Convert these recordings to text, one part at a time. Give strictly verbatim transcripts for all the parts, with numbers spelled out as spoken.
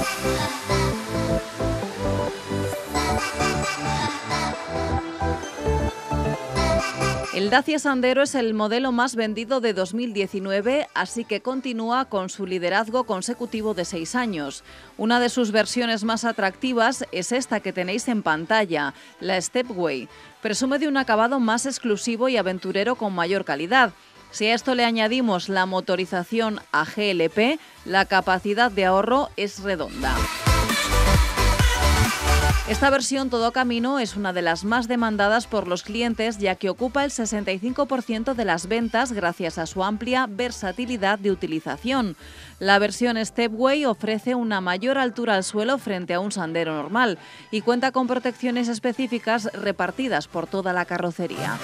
El Dacia Sandero es el modelo más vendido de dos mil diecinueve, así que continúa con su liderazgo consecutivo de seis años. Una de sus versiones más atractivas es esta que tenéis en pantalla, la Stepway. Presume de un acabado más exclusivo y aventurero con mayor calidad. Si a esto le añadimos la motorización a G L P, la capacidad de ahorro es redonda. Esta versión todo camino es una de las más demandadas por los clientes, ya que ocupa el sesenta y cinco por ciento de las ventas gracias a su amplia versatilidad de utilización. La versión Stepway ofrece una mayor altura al suelo frente a un Sandero normal y cuenta con protecciones específicas repartidas por toda la carrocería.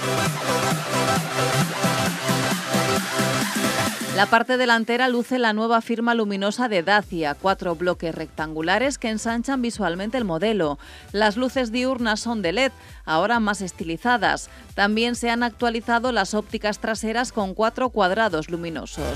La parte delantera luce la nueva firma luminosa de Dacia, cuatro bloques rectangulares que ensanchan visualmente el modelo. Las luces diurnas son de L E D, ahora más estilizadas. También se han actualizado las ópticas traseras con cuatro cuadrados luminosos.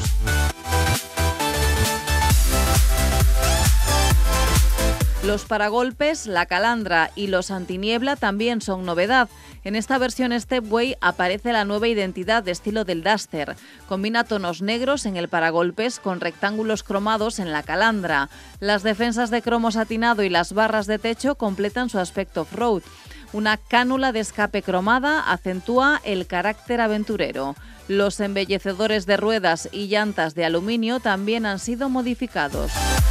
Los paragolpes, la calandra y los antiniebla también son novedad. En esta versión Stepway aparece la nueva identidad de estilo del Duster. Combina tonos negros en el paragolpes con rectángulos cromados en la calandra. Las defensas de cromo satinado y las barras de techo completan su aspecto off-road. Una cánula de escape cromada acentúa el carácter aventurero. Los embellecedores de ruedas y llantas de aluminio también han sido modificados.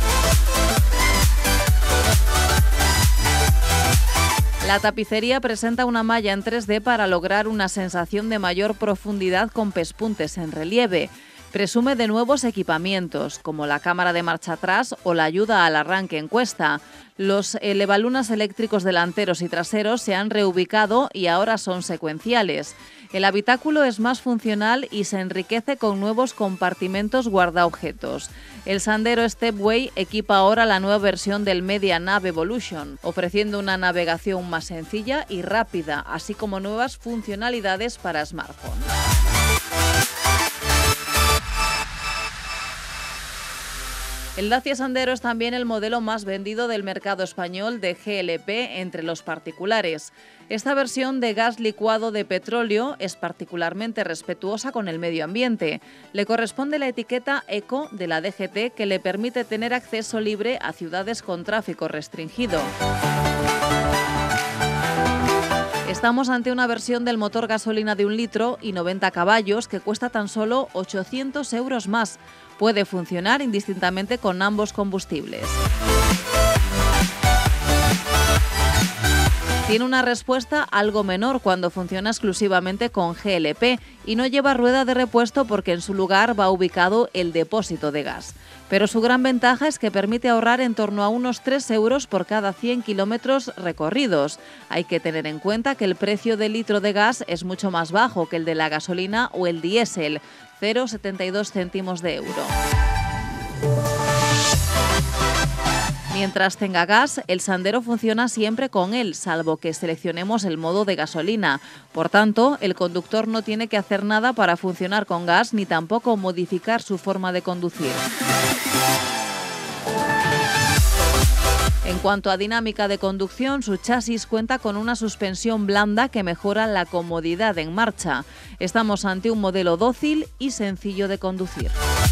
La tapicería presenta una malla en tres D para lograr una sensación de mayor profundidad con pespuntes en relieve. Presume de nuevos equipamientos, como la cámara de marcha atrás o la ayuda al arranque en cuesta. Los elevalunas eléctricos delanteros y traseros se han reubicado y ahora son secuenciales. El habitáculo es más funcional y se enriquece con nuevos compartimentos guardaobjetos. El Sandero Stepway equipa ahora la nueva versión del Media Nav Evolution, ofreciendo una navegación más sencilla y rápida, así como nuevas funcionalidades para smartphone. El Dacia Sandero es también el modelo más vendido del mercado español de G L P entre los particulares. Esta versión de gas licuado de petróleo es particularmente respetuosa con el medio ambiente. Le corresponde la etiqueta Eco de la D G T, que le permite tener acceso libre a ciudades con tráfico restringido. Estamos ante una versión del motor gasolina de un litro y noventa caballos que cuesta tan solo ochocientos euros más. Puede funcionar indistintamente con ambos combustibles. Tiene una respuesta algo menor cuando funciona exclusivamente con G L P y no lleva rueda de repuesto porque en su lugar va ubicado el depósito de gas. Pero su gran ventaja es que permite ahorrar en torno a unos tres euros por cada cien kilómetros recorridos. Hay que tener en cuenta que el precio del litro de gas es mucho más bajo que el de la gasolina o el diésel, cero coma setenta y dos céntimos de euro. Mientras tenga gas, el Sandero funciona siempre con él, salvo que seleccionemos el modo de gasolina. Por tanto, el conductor no tiene que hacer nada para funcionar con gas ni tampoco modificar su forma de conducir. En cuanto a dinámica de conducción, su chasis cuenta con una suspensión blanda que mejora la comodidad en marcha. Estamos ante un modelo dócil y sencillo de conducir.